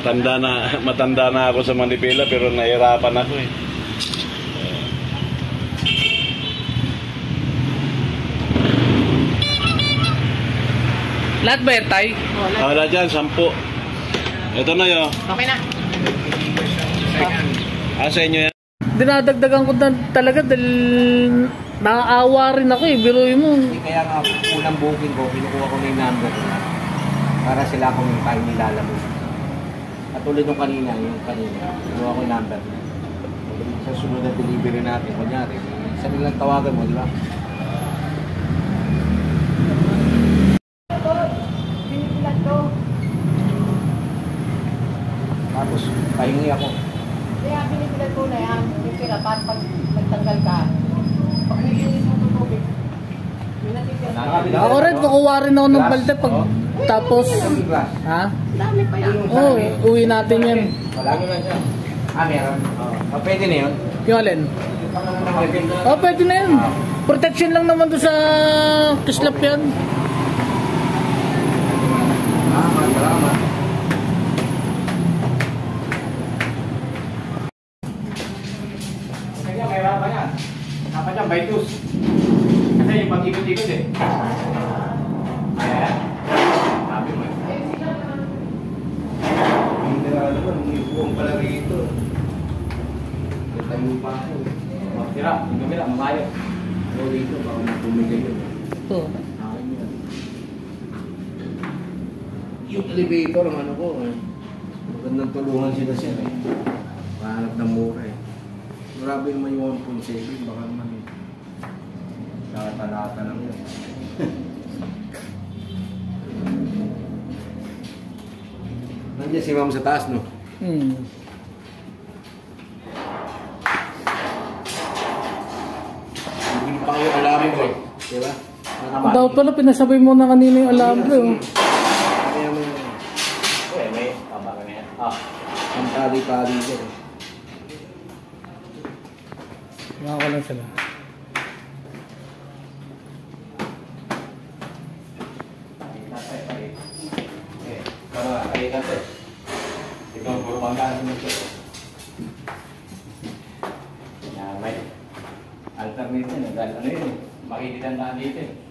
matanda na ako sa Manipila pero nahirapan ako eh. Lahat ba yan, Tay? Wala dyan, 10. Ito na yun. Okay na. Sa inyo yan. Dinadagdagan ko na talaga dahil naaawa rin ako eh. Biruin mo. Kaya nga, unang booking ko, kinukuha ko na yung number para sila kung tayo nilalabos. At ulit nung kanina, kinuha ko yung number. Sa sunod na delivery natin, kunyari, isa nilang tawagan mo, di ba? Tapos, pahingi ako. Kaya binibilan ko na yan, yung pira, para pag nagtanggal ka, pag nilinis mo ng tubig, may natitira. Ako rin, kukuha rin ako ng balde pag tapos, ha? Dami pa yan. Oo, uwi natin yan. Wala nyo lang siya. Meron. Pwede na yun? Yung alin? Pwede na yun. Protection lang naman doon sa kislap yan. Salamat. Mahirapan yan. Dapat yan, baitus. Kasi yung pag-ikot-ikot eh. Ayan. Sabi mo eh. Hindi na alam mo, umuipong pala rito. Tayo pa ako. Tira, yung gamila, mamayo. Ako dito, baka matumigay yun. Ito. Akin yun. Yung elevator, ang ano ko eh. Magandang tulungan sila siya eh. Mahanap ng mura eh. Grabe naman yung 1.7, baka naman eh. Talata lang yun. Nandiyan si Ma'am sa taas, no? Hindi pa kayo alarm ko eh. Diba? Dapat pala pinasabay mo na kanina yung alambre. Kaya mo yun. May tama ka na yan. Ang tali-tali dyan eh. Mga lang sila. Ikaw ang puro pangkaan mo ito. May alternate yun. Dahil ano yun, makikitandaan dito eh.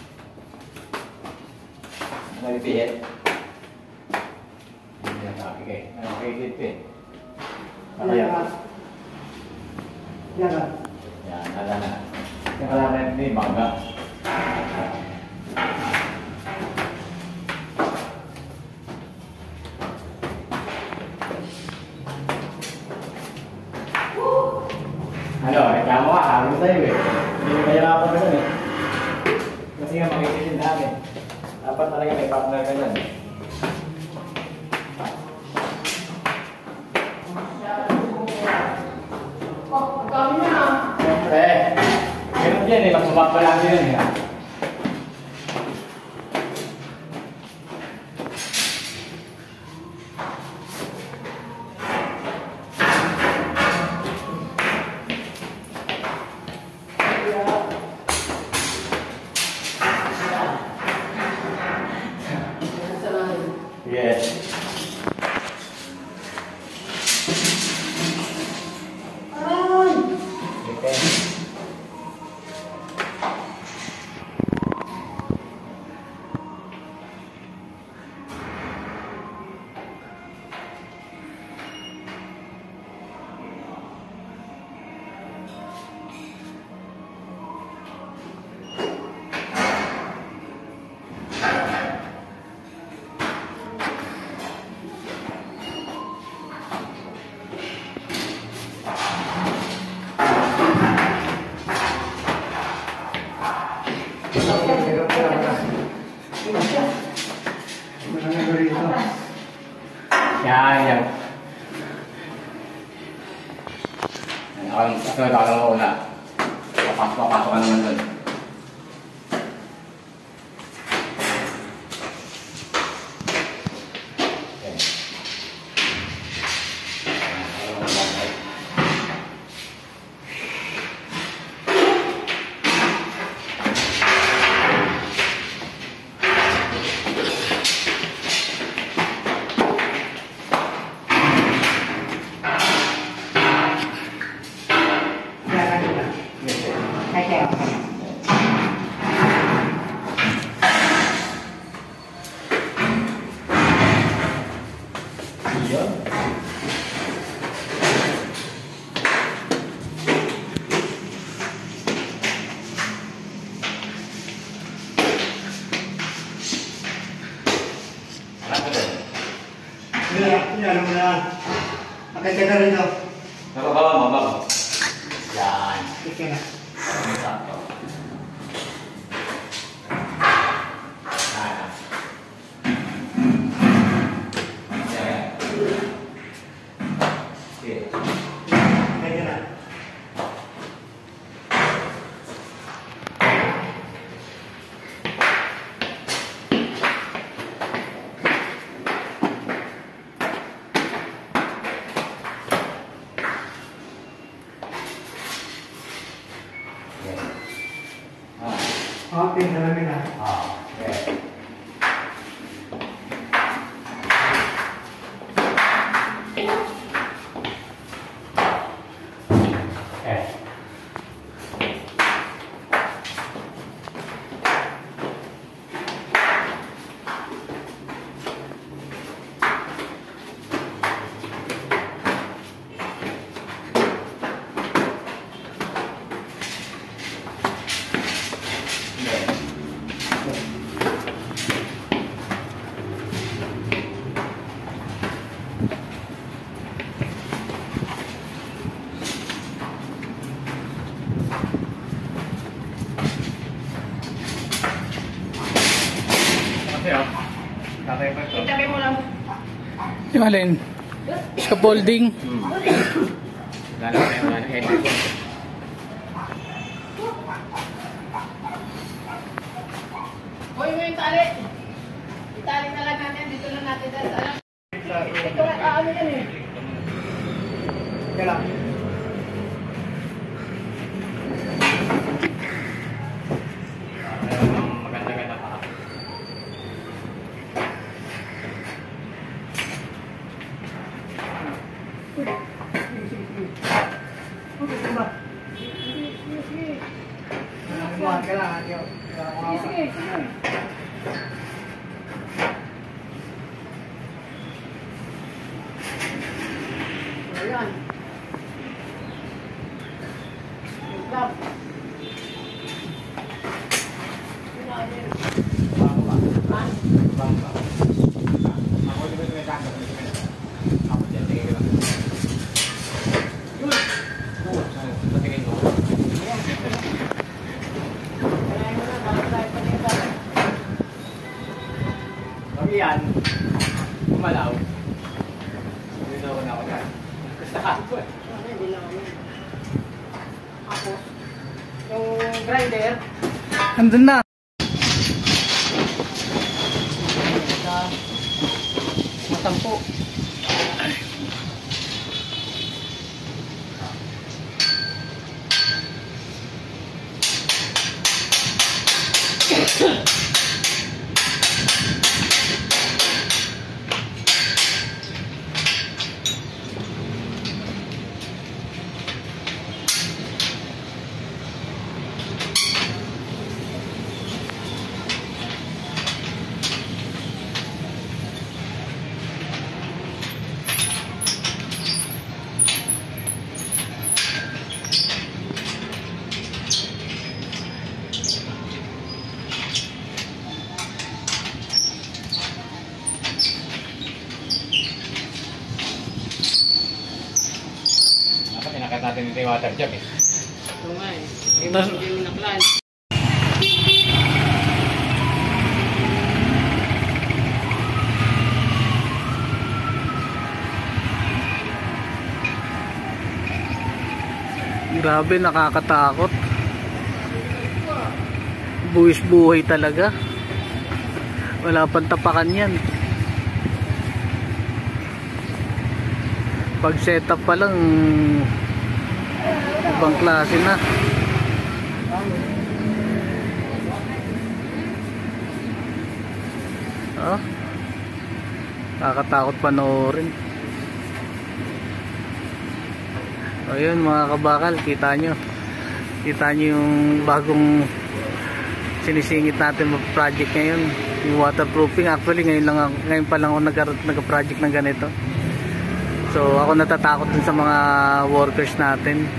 Ano yung pihit? Hindi na sabi kayo. Ano makikita eh. Yan. Yan, nala na. Yung kalaman ni bangga. Ano, reklamo ka, halos sa'yo eh. Hindi mo mahirapan ka dun eh. Kasi nga makikitindahan eh. Dapat talaga may partner ka dyan. Siyempre, ganun yan eh, mas mapapalagi yun eh. Yes. Yan. Ang kasunod ako ng una. Papasok ka naman doon. ano mo na. Akit ka na rito. Nababa, mababa. Yan. Sige na. Sakto. Kaya na. Okay, salamin na. Itabi mo lang. Yung alin? Scaffolding. Lalo na yung heading ko. Hoy mo yung tali. Itali na lang natin. Dito na natin. Ito na, ano yan eh. Kaya lang. Maganda-ganda pa. Sige, sige. Ayan. Love. Pag yan, kumalaw. Dito ako na ako dyan. Gustahan ko eh. Tapos, yung grinder, Andun na. matampo. Dapat inakat natin dito yung water jump eh. Ito nga eh. Hindi mo naklan. Grabe, nakakatakot. Buwis buhay talaga. Wala pang tapakan yan. Pag setup pa lang, ibang klase na. Oh, nakakatakot panoorin. O yun mga kabakal, kita nyo yung bagong sinisingit natin project ngayon, yung waterproofing. Actually ngayon pa lang ako nagka-project ng ganito. So ako natatakot dun sa mga workers natin.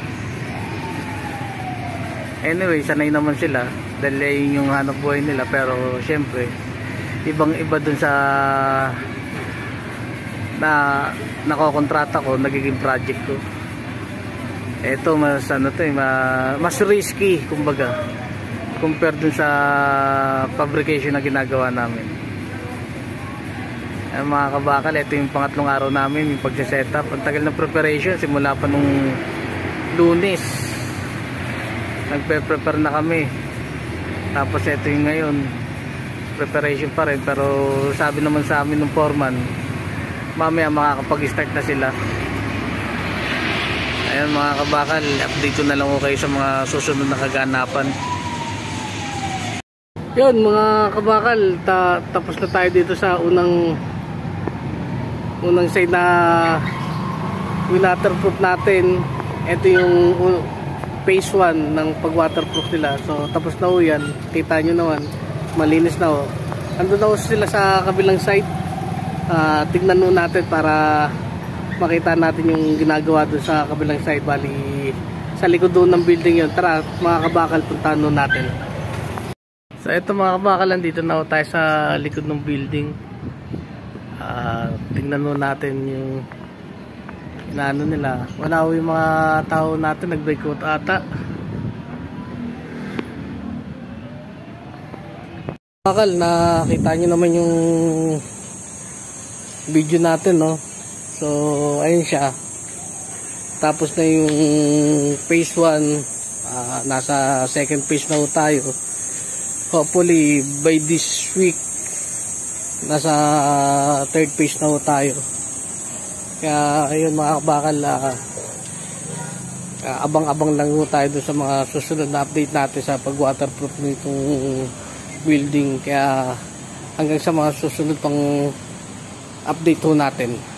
Anyway, sanay naman sila dahil yun yung hanap buhay nila, pero syempre ibang iba dun sa na nakokontrata ko, nagiging project ko. Ito mas ano to, mas risky kumbaga compared dun sa fabrication na ginagawa namin. Mga kabakal, ito yung pangatlong araw namin yung pagse-setup. Ang tagal ng preparation, simula pa nung Lunes nagpe-prepare na kami. Tapos ito yung ngayon, preparation pa rin, pero sabi naman sa amin ng foreman, mamaya makakapag-start na sila. Ayan mga kabakal, update ko na lang ko kayo sa mga susunod na kaganapan. Yun mga kabakal, tapos na tayo dito sa unang side na waterproof natin. Ito yung phase 1 ng pag waterproof nila. So tapos na ho yan, kita nyo naman, malinis na ho. Andun na ho sila sa kabilang side. Tignan ho natin para makita natin yung ginagawa dun sa kabilang side. Bali sa likod doon ng building yun. Tara mga kabakal, puntahan ho natin. So ito mga kabakal, dito na ho tayo sa likod ng building. Tingnan mo natin yung inaano nila. Wala ho yung mga tao natin, nag-boycott ata. Bakal, nakita nyo naman yung video natin, no? So ayun siya. Tapos na yung phase 1, nasa second phase na ho tayo. Hopefully by this week nasa third phase na ho tayo. Kaya ayun mga kabakal, abang-abang lang ho tayo dun sa mga susunod na update natin sa pag-waterproof nitong building. Kaya hanggang sa mga susunod pang update ho natin.